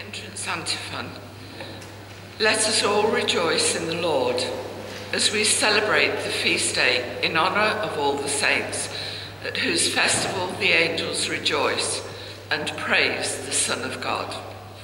Entrance antiphon. Let us all rejoice in the Lord as we celebrate the feast day in honour of all the saints, at whose festival the angels rejoice and praise the Son of God.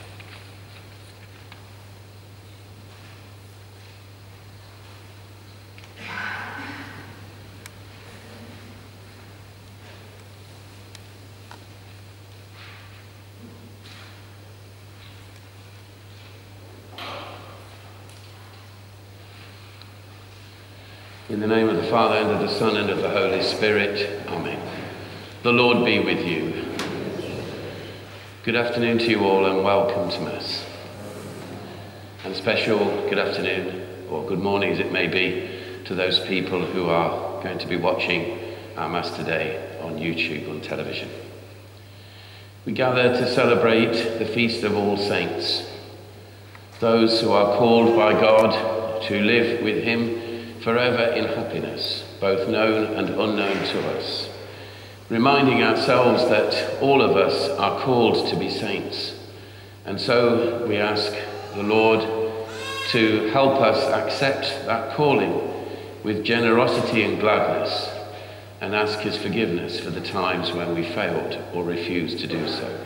In the name of the Father, and of the Son, and of the Holy Spirit. Amen. The Lord be with you. Good afternoon to you all, and welcome to Mass. And special good afternoon, or good morning as it may be, to those people who are going to be watching our Mass today on YouTube, on television. We gather to celebrate the Feast of All Saints, those who are called by God to live with him forever in happiness, both known and unknown to us, reminding ourselves that all of us are called to be saints. And so we ask the Lord to help us accept that calling with generosity and gladness, and ask his forgiveness for the times when we failed or refused to do so.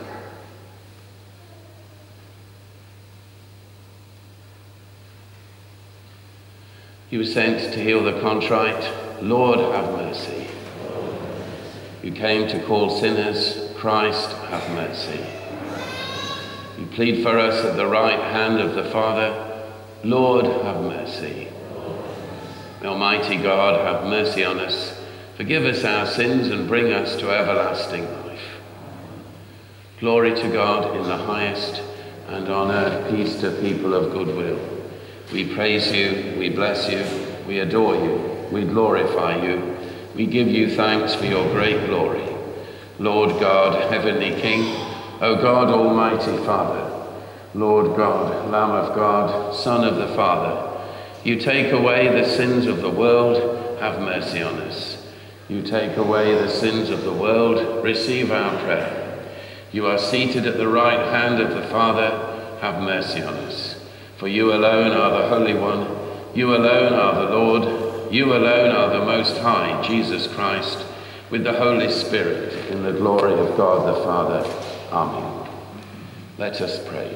He was sent to heal the contrite. Lord, have mercy. You came to call sinners. Christ, have mercy. You plead for us at the right hand of the Father. Lord, have mercy. May Almighty God have mercy on us, forgive us our sins, and bring us to everlasting life. Glory to God in the highest, and on earth peace to people of good will. We praise you, we bless you, we adore you, we glorify you, we give you thanks for your great glory. Lord God, heavenly King, O God, almighty Father, Lord God, Lamb of God, Son of the Father, you take away the sins of the world, have mercy on us. You take away the sins of the world, receive our prayer. You are seated at the right hand of the Father, have mercy on us. For you alone are the Holy One, you alone are the Lord, you alone are the Most High, Jesus Christ, with the Holy Spirit, in the glory of God the Father. Amen. Let us pray.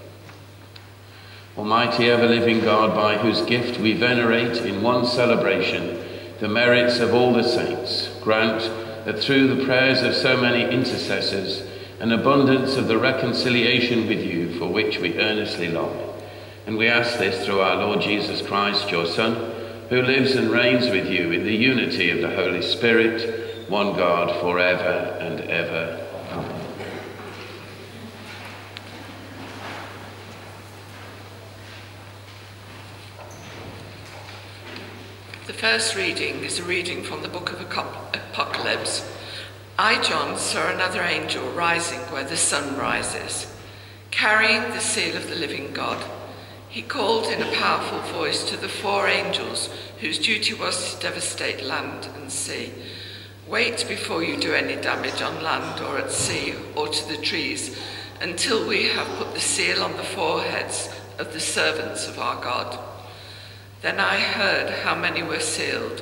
Almighty ever-living God, by whose gift we venerate in one celebration the merits of all the saints, grant that through the prayers of so many intercessors, an abundance of the reconciliation with you for which we earnestly long. And we ask this through our Lord Jesus Christ, your Son, who lives and reigns with you in the unity of the Holy Spirit, one God, forever and ever. Amen. The first reading is a reading from the book of Apocalypse. I, John, saw another angel rising where the sun rises, carrying the seal of the living God. He called in a powerful voice to the four angels whose duty was to devastate land and sea. Wait before you do any damage on land or at sea or to the trees until we have put the seal on the foreheads of the servants of our God. Then I heard how many were sealed,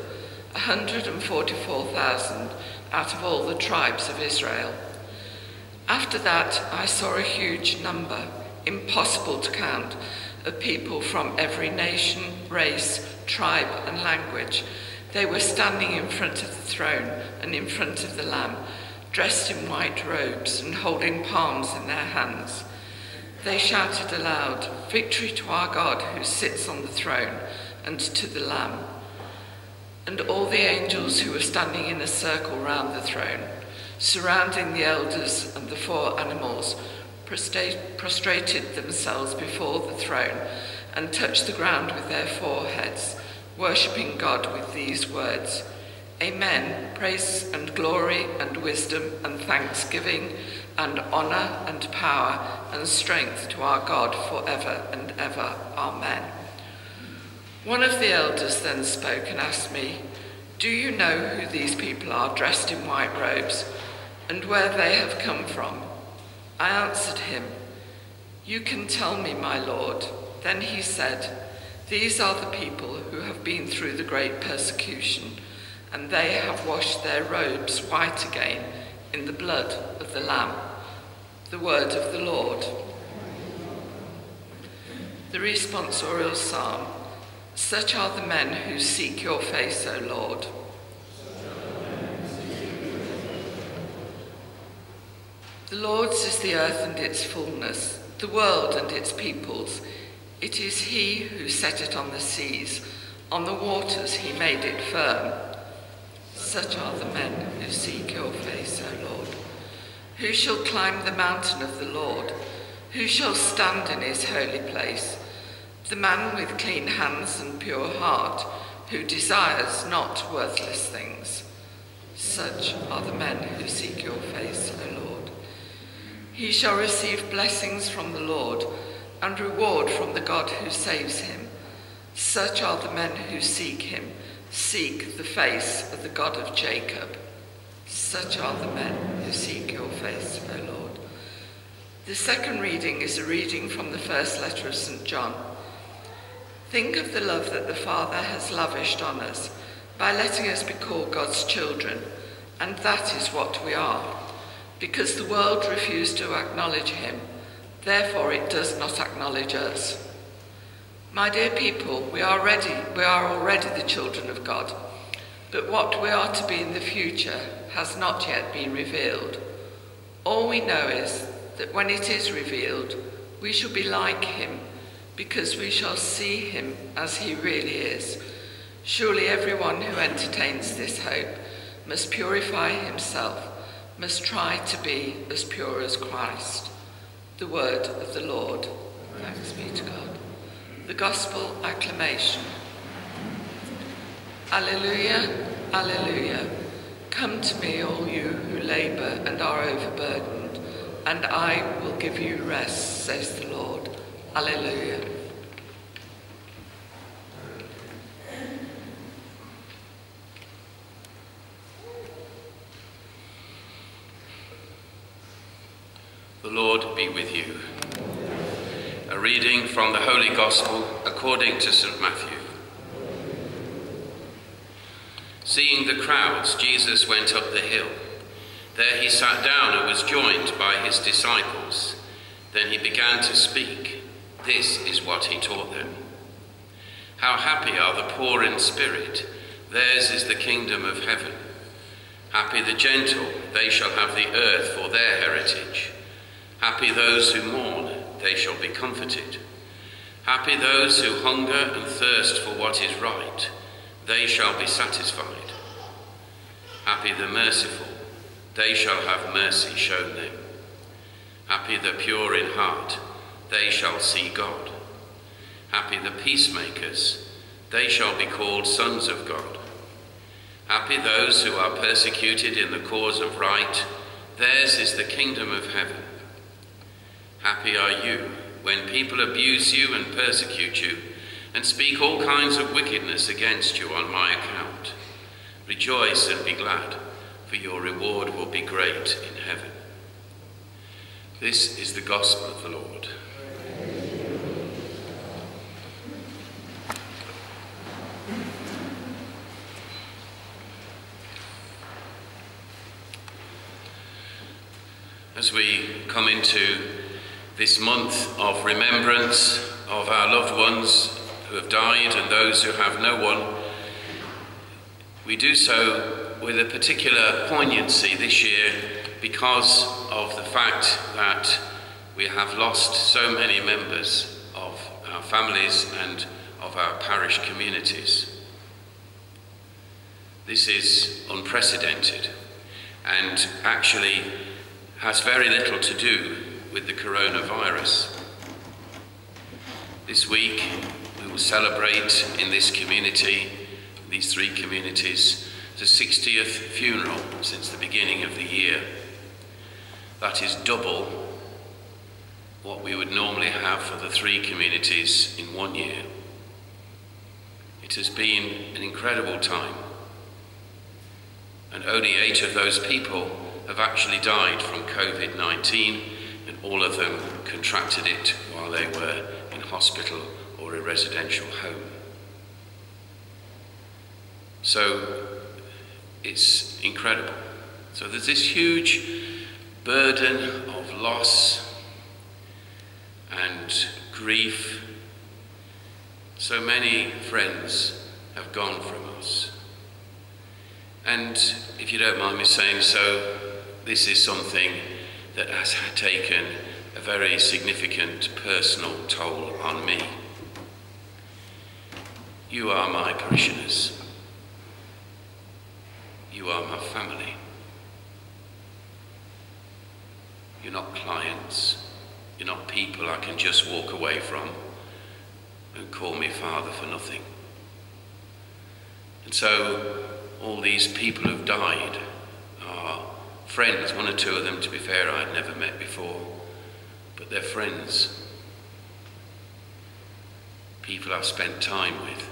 144,000 out of all the tribes of Israel. After that, I saw a huge number, impossible to count, of people from every nation, race, tribe, and language. They were standing in front of the throne and in front of the Lamb, dressed in white robes and holding palms in their hands. They shouted aloud, "Victory to our God who sits on the throne and to the Lamb." And all the angels who were standing in a circle round the throne, surrounding the elders and the four animals, prostrated themselves before the throne and touched the ground with their foreheads, worshipping God with these words, "Amen, praise and glory and wisdom and thanksgiving and honor and power and strength to our God forever and ever. Amen." One of the elders then spoke and asked me, "Do you know who these people are dressed in white robes and where they have come from?" I answered him, "You can tell me, my Lord." Then he said, "These are the people who have been through the great persecution, and they have washed their robes white again in the blood of the Lamb." The word of the Lord. The responsorial psalm. Such are the men who seek your face, O Lord. The Lord's is the earth and its fullness, the world and its peoples. It is he who set it on the seas, on the waters he made it firm. Such are the men who seek your face, O Lord. Who shall climb the mountain of the Lord? Who shall stand in his holy place? The man with clean hands and pure heart, who desires not worthless things. Such are the men who seek your face, O Lord. He shall receive blessings from the Lord and reward from the God who saves him. Such are the men who seek him, seek the face of the God of Jacob. Such are the men who seek your face, O Lord. The second reading is a reading from the first letter of St. John. Think of the love that the Father has lavished on us by letting us be called God's children, and that is what we are. Because the world refused to acknowledge him, therefore it does not acknowledge us. My dear people, we are already the children of God, but what we are to be in the future has not yet been revealed. All we know is that when it is revealed, we shall be like him, because we shall see him as he really is. Surely everyone who entertains this hope must purify himself, must try to be as pure as Christ. The word of the Lord. Thanks be to God. The Gospel acclamation. Alleluia, alleluia. Come to me, all you who labour and are overburdened, and I will give you rest, says the Lord. Alleluia. The Lord be with you. A reading from the Holy Gospel according to St. Matthew. Seeing the crowds, Jesus went up the hill. There he sat down and was joined by his disciples. Then he began to speak. This is what he taught them. How happy are the poor in spirit, theirs is the kingdom of heaven. Happy the gentle, they shall have the earth for their heritage. Happy those who mourn, they shall be comforted. Happy those who hunger and thirst for what is right, they shall be satisfied. Happy the merciful, they shall have mercy shown them. Happy the pure in heart, they shall see God. Happy the peacemakers, they shall be called sons of God. Happy those who are persecuted in the cause of right, theirs is the kingdom of heaven. Happy are you when people abuse you and persecute you and speak all kinds of wickedness against you on my account. Rejoice and be glad, for your reward will be great in heaven. This is the gospel of the Lord. As we come into this month of remembrance of our loved ones who have died and those who have no one, we do so with a particular poignancy this year because of the fact that we have lost so many members of our families and of our parish communities. This is unprecedented and actually has very little to do with the coronavirus. This week we will celebrate in this community, these three communities, the 60th funeral since the beginning of the year. That is double what we would normally have for the three communities in 1 year. It has been an incredible time, and only 8 of those people have actually died from COVID-19, and all of them contracted it while they were in hospital or a residential home. So it's incredible. So there's this huge burden of loss and grief. So many friends have gone from us. And if you don't mind me saying so, this is something that has taken a very significant personal toll on me. You are my parishioners. You are my family. You're not clients. You're not people I can just walk away from and call me father for nothing. And so all these people who've died are friends. One or two of them, to be fair, I'd never met before, but they're friends. People I've spent time with.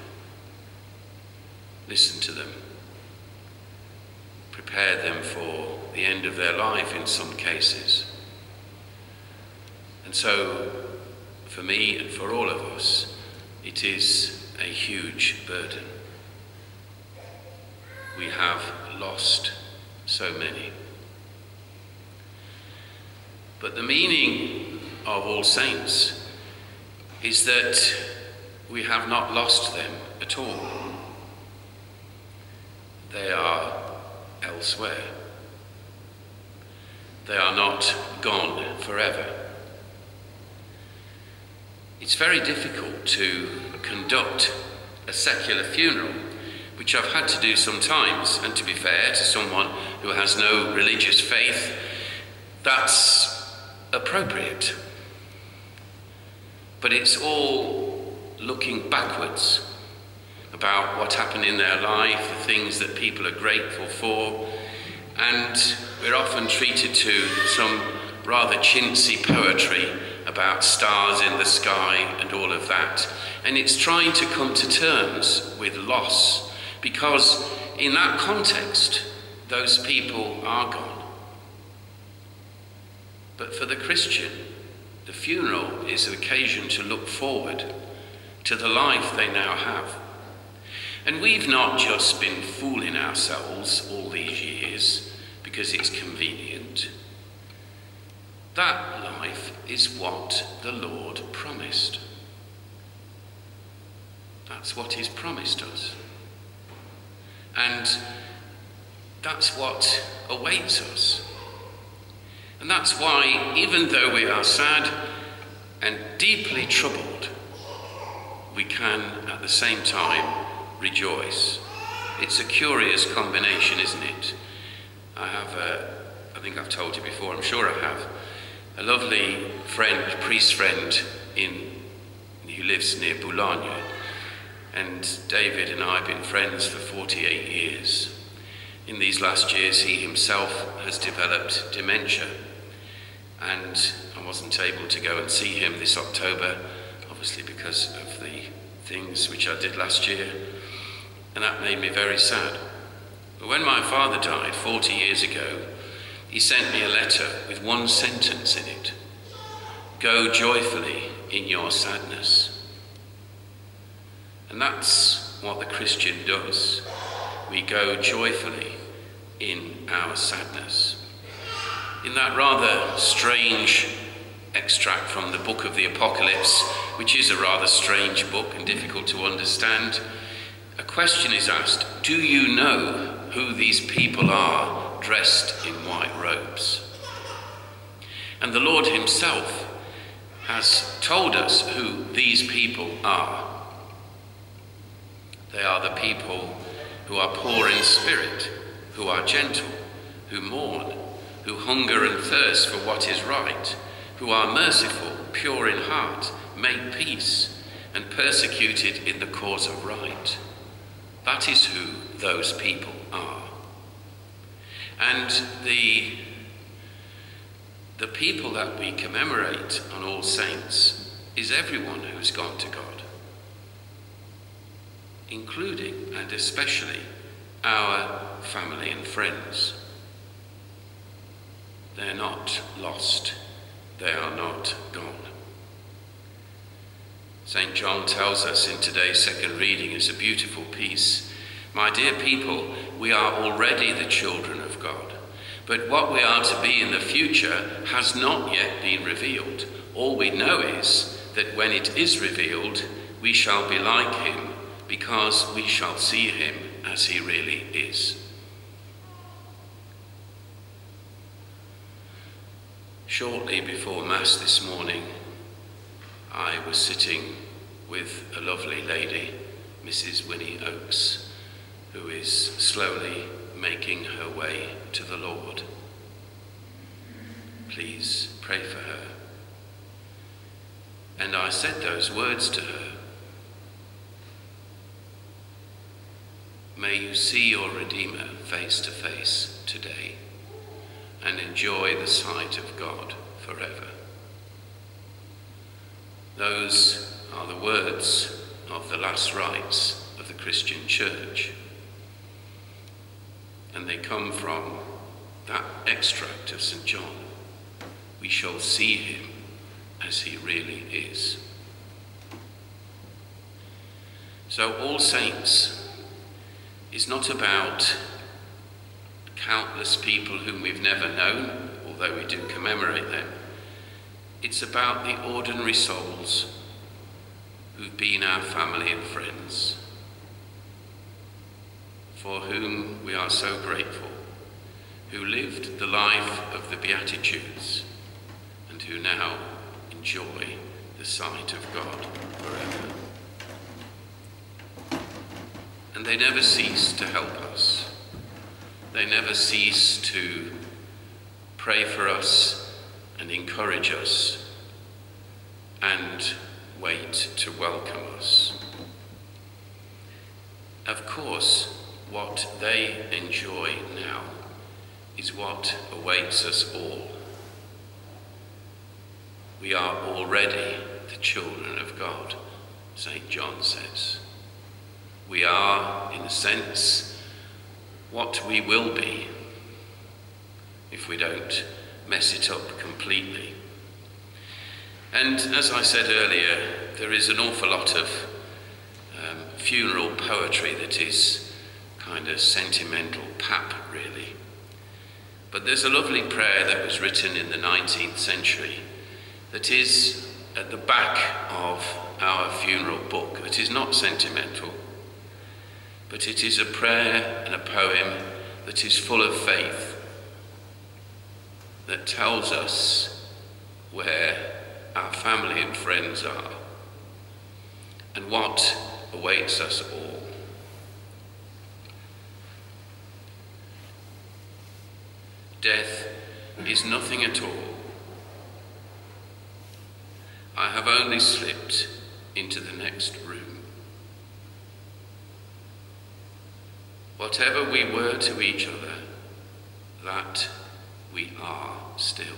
Listen to them. Prepare them for the end of their life in some cases. And so, for me and for all of us, it is a huge burden. We have lost so many. But the meaning of All Saints is that we have not lost them at all. They are elsewhere. They are not gone forever. It's very difficult to conduct a secular funeral, which I've had to do sometimes, and to be fair to someone who has no religious faith, that's appropriate. But it's all looking backwards about what happened in their life, the things that people are grateful for, and we're often treated to some rather chintzy poetry about stars in the sky and all of that. And it's trying to come to terms with loss, because in that context, those people are gone. But for the Christian, the funeral is an occasion to look forward to the life they now have. And we've not just been fooling ourselves all these years because it's convenient. That life is what the Lord promised. That's what He's promised us. And that's what awaits us. And that's why, even though we are sad and deeply troubled, we can at the same time rejoice. It's a curious combination, isn't it? I think I've told you before, I'm sure I have, a lovely friend, priest friend who lives near Boulogne. And David and I have been friends for 48 years. In these last years, he himself has developed dementia. And I wasn't able to go and see him this October, obviously because of the things which I did last year. And that made me very sad. But when my father died 40 years ago, he sent me a letter with one sentence in it. Go joyfully in your sadness. And that's what the Christian does. We go joyfully in our sadness. In that rather strange extract from the book of the Apocalypse, which is a rather strange book and difficult to understand, a question is asked, do you know who these people are dressed in white robes? And the Lord Himself has told us who these people are. They are the people who are poor in spirit, who are gentle, who mourn, who hunger and thirst for what is right, who are merciful, pure in heart, make peace, and persecuted in the cause of right. That is who those people are. And the people that we commemorate on All Saints is everyone who's gone to God, including and especially our family and friends. They're not lost they are not gone. St. John tells us in today's second reading, is a beautiful piece. My dear people, we are already the children of God, but what we are to be in the future has not yet been revealed. All we know is that when it is revealed, we shall be like him, because we shall see him as he really is. Shortly before Mass this morning, I was sitting with a lovely lady, Mrs. Winnie Oakes, who is slowly making her way to the Lord. Please pray for her. And I said those words to her. May you see your Redeemer face to face today and enjoy the sight of God forever. Those are the words of the last rites of the Christian Church. And they come from that extract of St. John. We shall see him as he really is. So All Saints is not about countless people whom we've never known, although we do commemorate them. It's about the ordinary souls who've been our family and friends, for whom we are so grateful, who lived the life of the Beatitudes and who now enjoy the sight of God forever. And they never cease to help us. They never cease to pray for us and encourage us and wait to welcome us. Of course, what they enjoy now is what awaits us all. We are already the children of God, St. John says. We are, in a sense, what we will be if we don't mess it up completely. And as I said earlier, there is an awful lot of funeral poetry that is kind of sentimental pap, really. But there's a lovely prayer that was written in the 19th century that is at the back of our funeral book, that is not sentimental, but it is a prayer and a poem that is full of faith, that tells us where our family and friends are and what awaits us all. Death is nothing at all. I have only slipped into the next room. Whatever we were to each other, that we are still.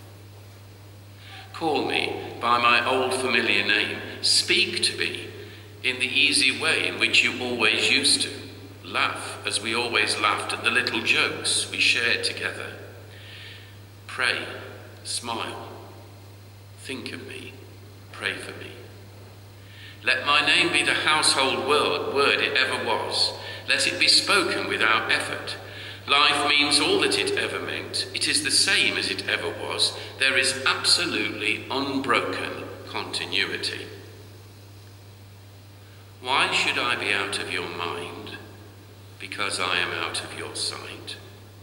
Call me by my old familiar name. Speak to me in the easy way in which you always used to. Laugh as we always laughed at the little jokes we shared together. Pray, smile, think of me, pray for me. Let my name be the household word it ever was. Let it be spoken without effort. Life means all that it ever meant. It is the same as it ever was. There is absolutely unbroken continuity. Why should I be out of your mind? Because I am out of your sight.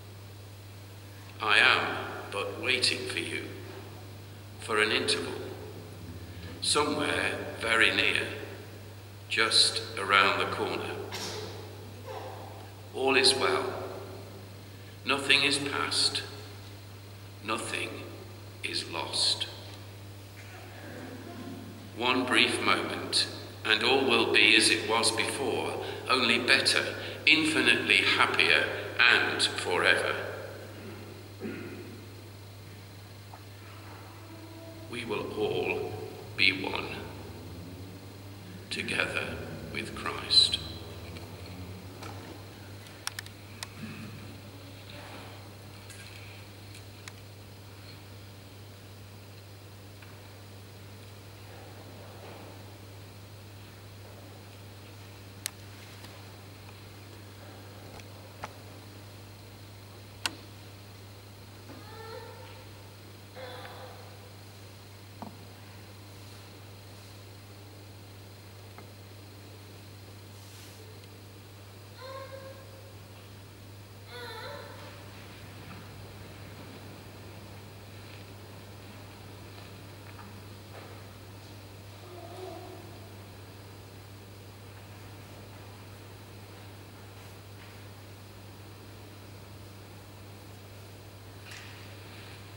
I am but waiting for you, for an interval, somewhere very near, just around the corner. All is well. Nothing is past. Nothing is lost. One brief moment, and all will be as it was before, only better, infinitely happier, and forever. We will all be one, together with Christ.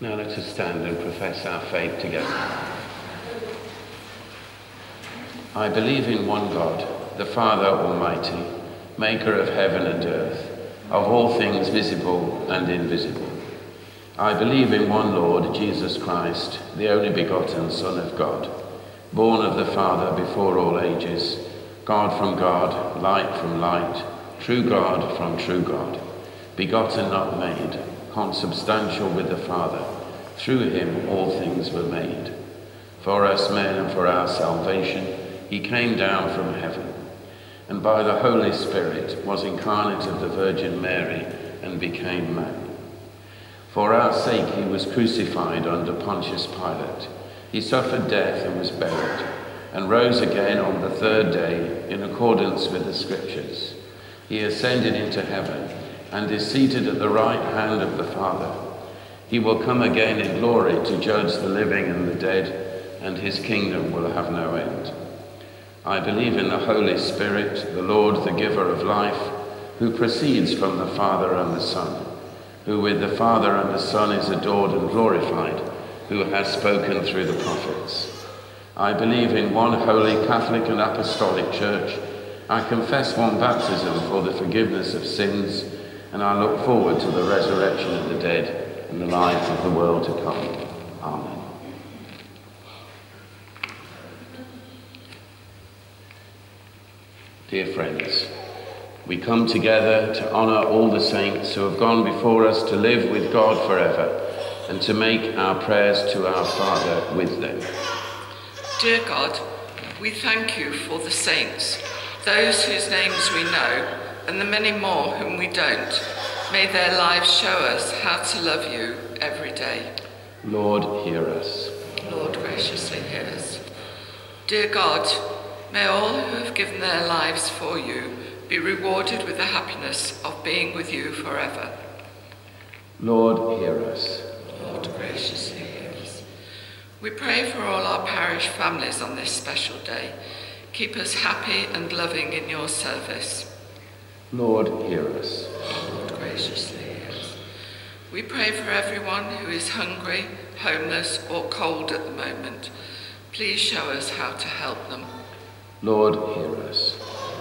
Now let us stand and profess our faith together. I believe in one God, the Father Almighty, maker of heaven and earth, of all things visible and invisible. I believe in one Lord, Jesus Christ, the only begotten Son of God, born of the Father before all ages, God from God, light from light, true God from true God, begotten not made, consubstantial with the Father. Through him all things were made. For us men and for our salvation, he came down from heaven, and by the Holy Spirit was incarnate of the Virgin Mary and became man. For our sake he was crucified under Pontius Pilate. He suffered death and was buried, and rose again on the third day in accordance with the Scriptures. He ascended into heaven and is seated at the right hand of the Father. He will come again in glory to judge the living and the dead, and his kingdom will have no end. I believe in the Holy Spirit, the Lord, the giver of life, who proceeds from the Father and the Son, who with the Father and the Son is adored and glorified, who has spoken through the prophets. I believe in one holy Catholic and Apostolic Church. I confess one baptism for the forgiveness of sins, and I look forward to the resurrection of the dead and the life of the world to come. Amen. Dear friends, we come together to honour all the saints who have gone before us to live with God forever and to make our prayers to our Father with them. Dear God, we thank you for the saints, those whose names we know, and the many more whom we don't. May their lives show us how to love you every day. Lord, hear us. Lord, graciously hear us. Dear God, may all who have given their lives for you be rewarded with the happiness of being with you forever. Lord, hear us. Lord, graciously hear us. We pray for all our parish families on this special day. Keep us happy and loving in your service. Lord, hear us. Lord, graciously hear us. We pray for everyone who is hungry, homeless, or cold at the moment. Please show us how to help them. Lord, hear us.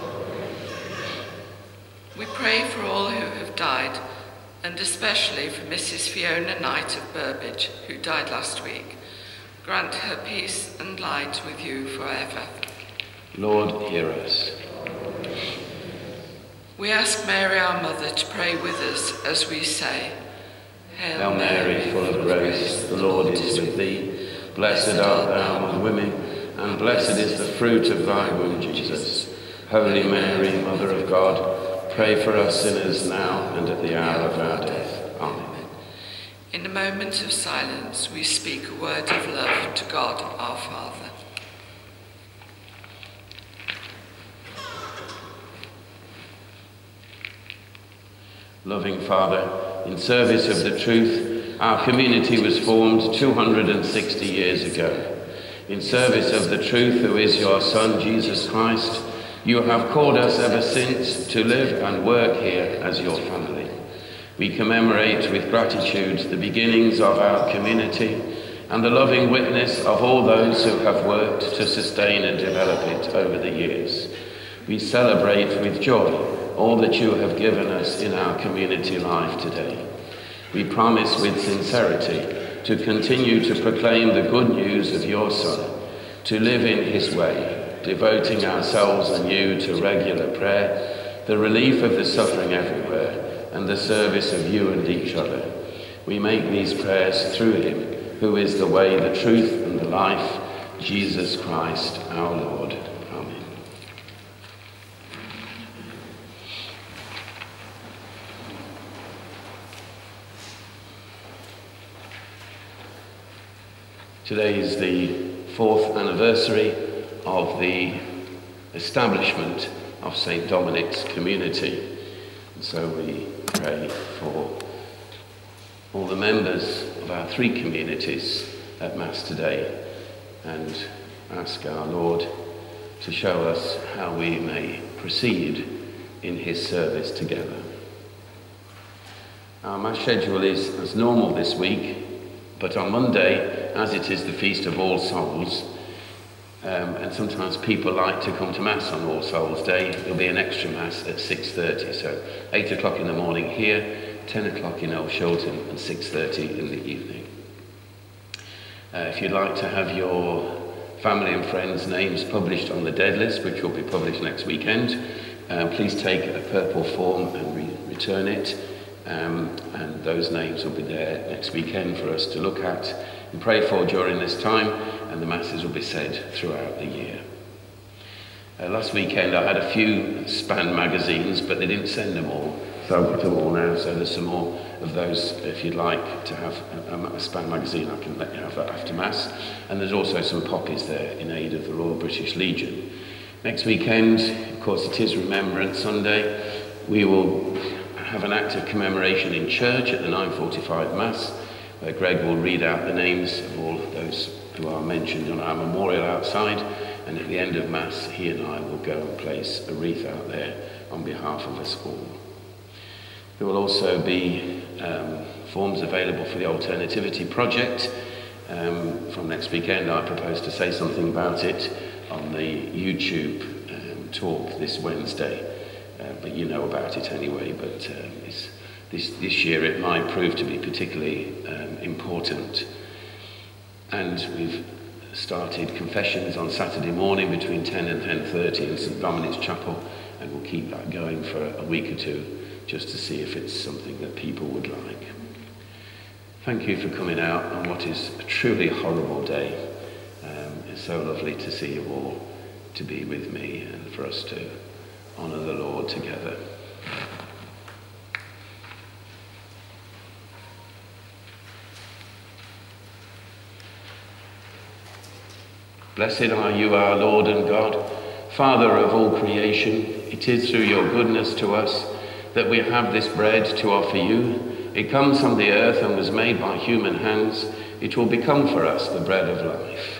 We pray for all who have died, and especially for Mrs. Fiona Knight of Burbage, who died last week. Grant her peace and light with you forever. Lord, hear us. We ask Mary, our Mother, to pray with us as we say, Hail Mary, full of grace, the Lord is with thee. Blessed art thou among women, and blessed is the fruit of thy womb, Jesus. Holy Mary, Mother of God, pray for us sinners now and at the hour of our death. Amen. In a moment of silence, we speak a word of love to God, our Father. Loving Father, in service of the truth, our community was formed 260 years ago. In service of the truth, who is your Son, Jesus Christ, you have called us ever since to live and work here as your family. We commemorate with gratitude the beginnings of our community and the loving witness of all those who have worked to sustain and develop it over the years. We celebrate with joy all that you have given us in our community life today. We promise with sincerity to continue to proclaim the good news of your Son, to live in his way, devoting ourselves anew to regular prayer, the relief of the suffering everywhere, and the service of you and each other. We make these prayers through him, who is the way, the truth, and the life, Jesus Christ our Lord. Amen. Today is the 4th anniversary of the establishment of St. Dominic's community. And so we pray for all the members of our 3 communities at Mass today and ask our Lord to show us how we may proceed in his service together. Our Mass schedule is as normal this week, But on Monday, as it is the Feast of All Souls, and sometimes people like to come to Mass on All Souls Day, there'll be an extra Mass at 6:30. So 8 o'clock in the morning here, 10 o'clock in Old Shorten, and 6:30 in the evening. If you'd like to have your family and friends' names published on the dead list, which will be published next weekend, please take a purple form and return it. And those names will be there next weekend for us to look at and pray for during this time, and the Masses will be said throughout the year. Last weekend I had a few SPAN magazines, but they didn't send them all, so I've got them all now, so there's some more of those. If you'd like to have a SPAN magazine, I can let you have that after Mass. And there's also some poppies there in aid of the Royal British Legion. Next weekend, of course, it is Remembrance Sunday. We will have an act of commemoration in church at the 9:45 Mass, where Greg will read out the names of all those who are mentioned on our memorial outside, and at the end of Mass he and I will go and place a wreath out there on behalf of us all. There will also be forms available for the Alternativity Project. From next weekend I propose to say something about it on the YouTube talk this Wednesday. But you know about it anyway, but this year it might prove to be particularly important. And we've started confessions on Saturday morning between 10 and 10:30 in St Dominic's Chapel, and we'll keep that going for a week or two just to see if it's something that people would like. Thank you for coming out on what is a truly horrible day. It's so lovely to see you all, to be with me, and for us to honour the Lord together. Blessed are you, our Lord and God, Father of all creation. It is through your goodness to us that we have this bread to offer you. It comes from the earth and was made by human hands. It will become for us the bread of life.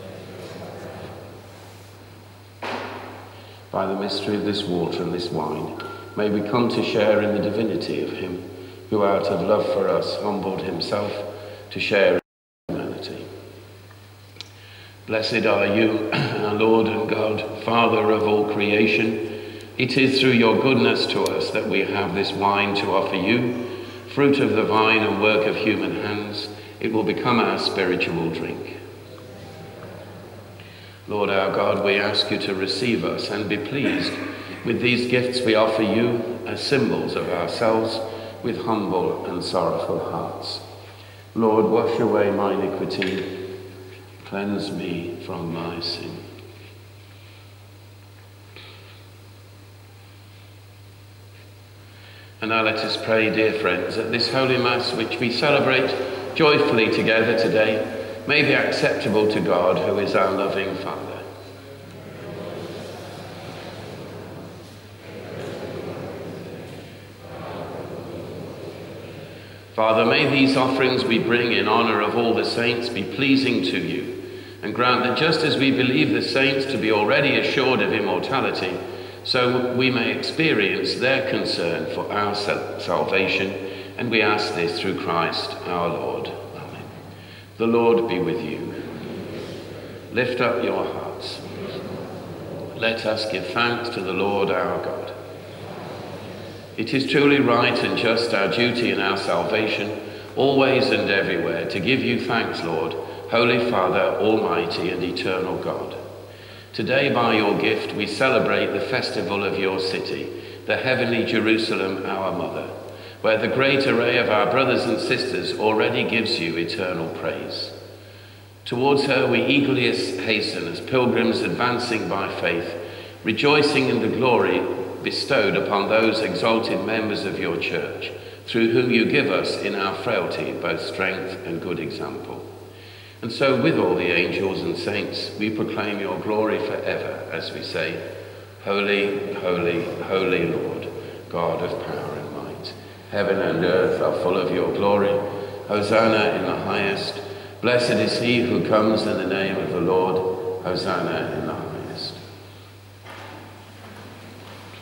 By the mystery of this water and this wine, may we come to share in the divinity of him who out of love for us humbled himself to share in humanity. Blessed are you, our Lord and God, Father of all creation. It is through your goodness to us that we have this wine to offer you, fruit of the vine and work of human hands. It will become our spiritual drink. Lord our God, we ask you to receive us and be pleased with these gifts we offer you as symbols of ourselves with humble and sorrowful hearts. Lord, wash away my iniquity, cleanse me from my sin. And now let us pray, dear friends, that this Holy Mass which we celebrate joyfully together today may be acceptable to God, who is our loving Father. Father, may these offerings we bring in honour of all the saints be pleasing to you, and grant that just as we believe the saints to be already assured of immortality, so we may experience their concern for our salvation, and we ask this through Christ our Lord. The Lord be with you. Lift up your hearts. Let us give thanks to the Lord our God. It is truly right and just, our duty and our salvation, always and everywhere, to give you thanks, Lord, Holy Father, Almighty and Eternal God. Today, by your gift, we celebrate the festival of your city, the heavenly Jerusalem, our mother, where the great array of our brothers and sisters already gives you eternal praise. Towards her we eagerly hasten as pilgrims advancing by faith, rejoicing in the glory bestowed upon those exalted members of your church, through whom you give us in our frailty both strength and good example. And so with all the angels and saints we proclaim your glory forever as we say, Holy, holy, holy Lord, God of power and might. Heaven and earth are full of your glory. Hosanna in the highest. Blessed is he who comes in the name of the Lord. Hosanna in the highest.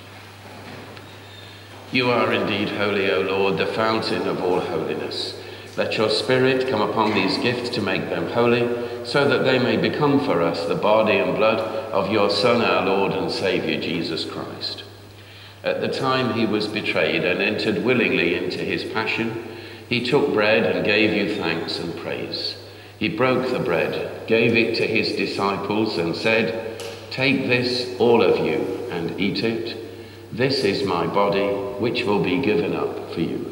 You are indeed holy, O Lord, the fountain of all holiness. Let your Spirit come upon these gifts to make them holy, so that they may become for us the body and blood of your Son, our Lord and Saviour, Jesus Christ. At the time he was betrayed and entered willingly into his passion, he took bread and gave you thanks and praise. He broke the bread, gave it to his disciples and said, "Take this, all of you, and eat it. This is my body, which will be given up for you."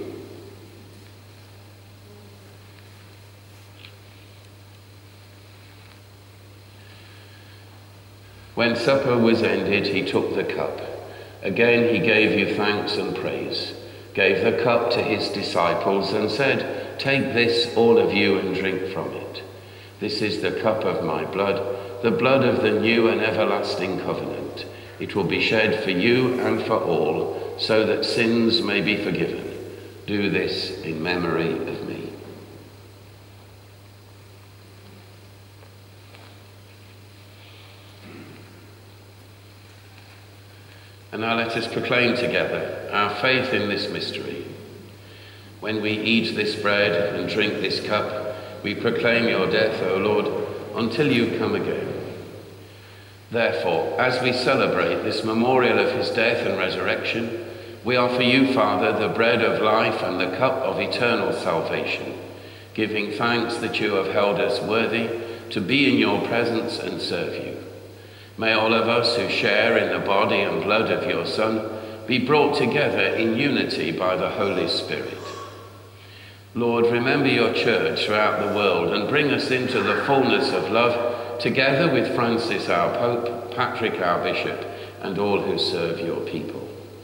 When supper was ended, he took the cup. Again he gave you thanks and praise, gave the cup to his disciples and said, "Take this, all of you, and drink from it. This is the cup of my blood, the blood of the new and everlasting covenant. It will be shed for you and for all, so that sins may be forgiven. Do this in memory of me." And now let us proclaim together our faith in this mystery. When we eat this bread and drink this cup, we proclaim your death, O Lord, until you come again. Therefore, as we celebrate this memorial of his death and resurrection, we offer you, Father, the bread of life and the cup of eternal salvation, giving thanks that you have held us worthy to be in your presence and serve you. May all of us who share in the body and blood of your Son be brought together in unity by the Holy Spirit. Lord, remember your church throughout the world and bring us into the fullness of love, together with Francis our Pope, Patrick our Bishop, and all who serve your people.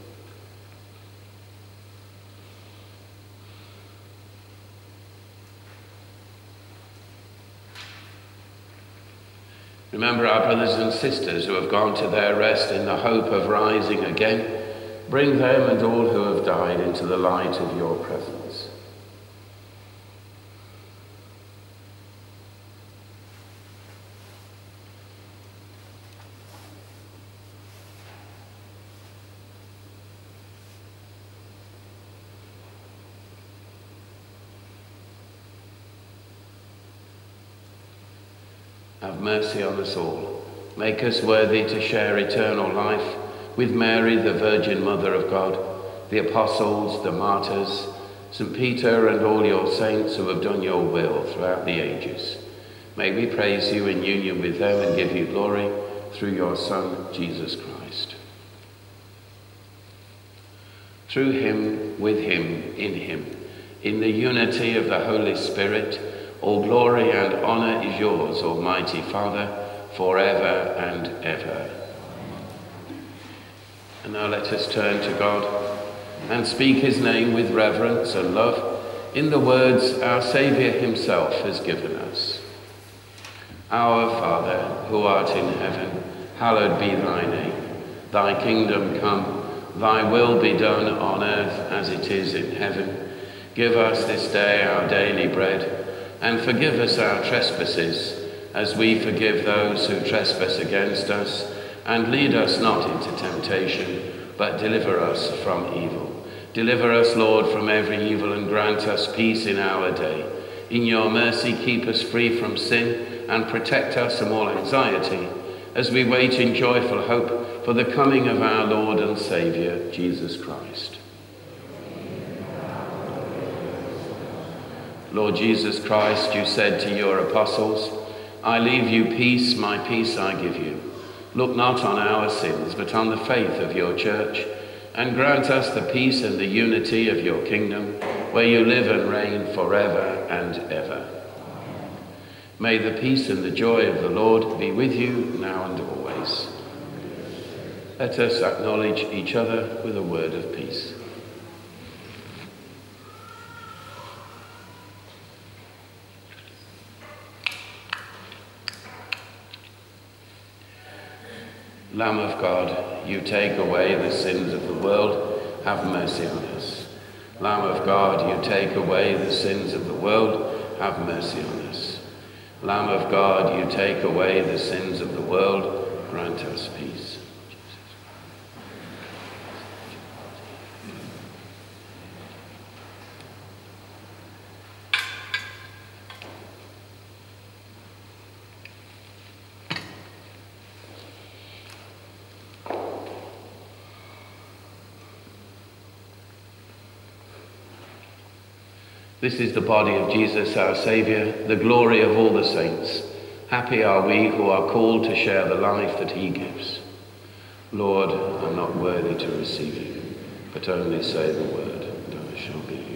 Remember our brothers and sisters who have gone to their rest in the hope of rising again. Bring them and all who have died into the light of your presence. Have mercy on us all. Make us worthy to share eternal life with Mary, the Virgin Mother of God, the apostles, the martyrs, St. Peter and all your saints who have done your will throughout the ages. May we praise you in union with them and give you glory through your Son, Jesus Christ. Through him, with him, in the unity of the Holy Spirit, all glory and honour is yours, Almighty Father, forever and ever. And now let us turn to God and speak his name with reverence and love in the words our Saviour himself has given us. Our Father, who art in heaven, hallowed be thy name. Thy kingdom come, thy will be done on earth as it is in heaven. Give us this day our daily bread, and forgive us our trespasses, as we forgive those who trespass against us. And lead us not into temptation, but deliver us from evil. Deliver us, Lord, from every evil, and grant us peace in our day. In your mercy, keep us free from sin, and protect us from all anxiety, as we wait in joyful hope for the coming of our Lord and Saviour, Jesus Christ. Lord Jesus Christ, you said to your apostles, "I leave you peace, my peace I give you. Look not on our sins, but on the faith of your church, and grant us the peace and the unity of your kingdom, where you live and reign forever and ever." May the peace and the joy of the Lord be with you now and always. Let us acknowledge each other with a word of peace. Lamb of God, you take away the sins of the world, have mercy on us. Lamb of God, you take away the sins of the world, have mercy on us. Lamb of God, you take away the sins of the world, grant us peace. This is the body of Jesus, our Saviour, the glory of all the saints. Happy are we who are called to share the life that he gives. Lord, I'm not worthy to receive you, but only say the word, and I shall be healed.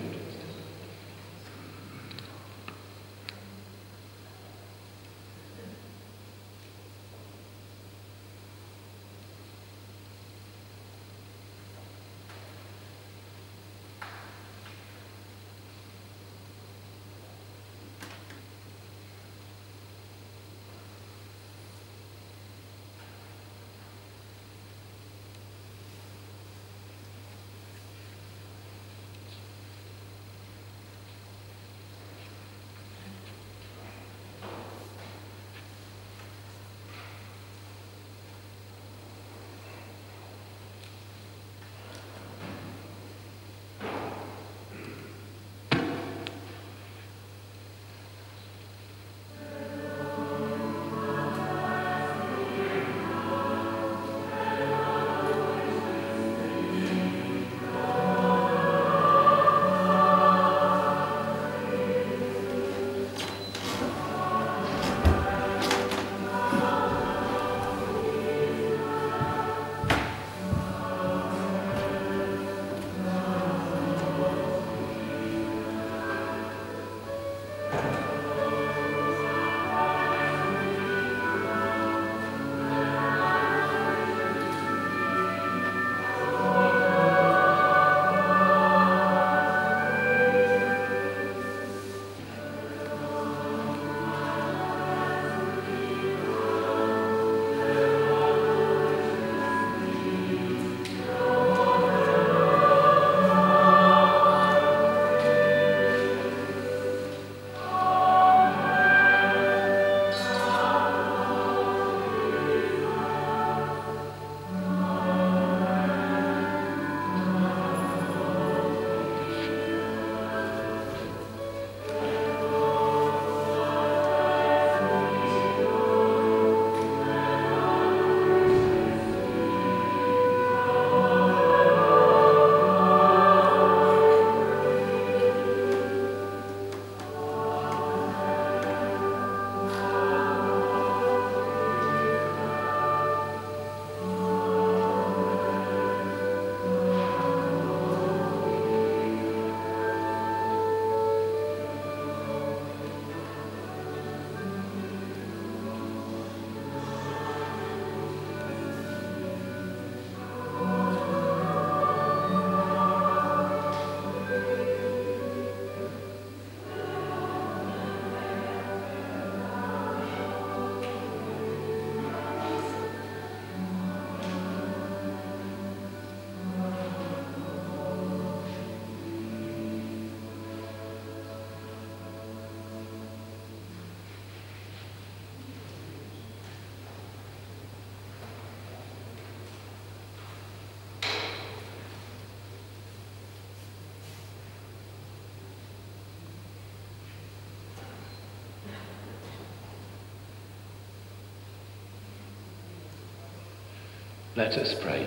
Let us pray.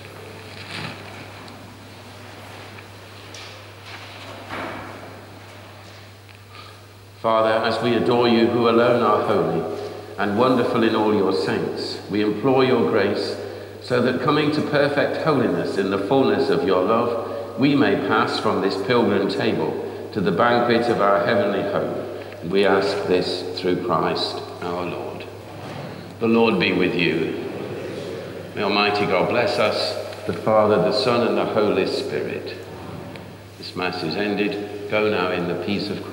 Father, as we adore you who alone are holy and wonderful in all your saints, we implore your grace so that coming to perfect holiness in the fullness of your love, we may pass from this pilgrim table to the banquet of our heavenly home. And we ask this through Christ our Lord. The Lord be with you. May Almighty God bless us, the Father, the Son, and the Holy Spirit. This Mass is ended. Go now in the peace of Christ.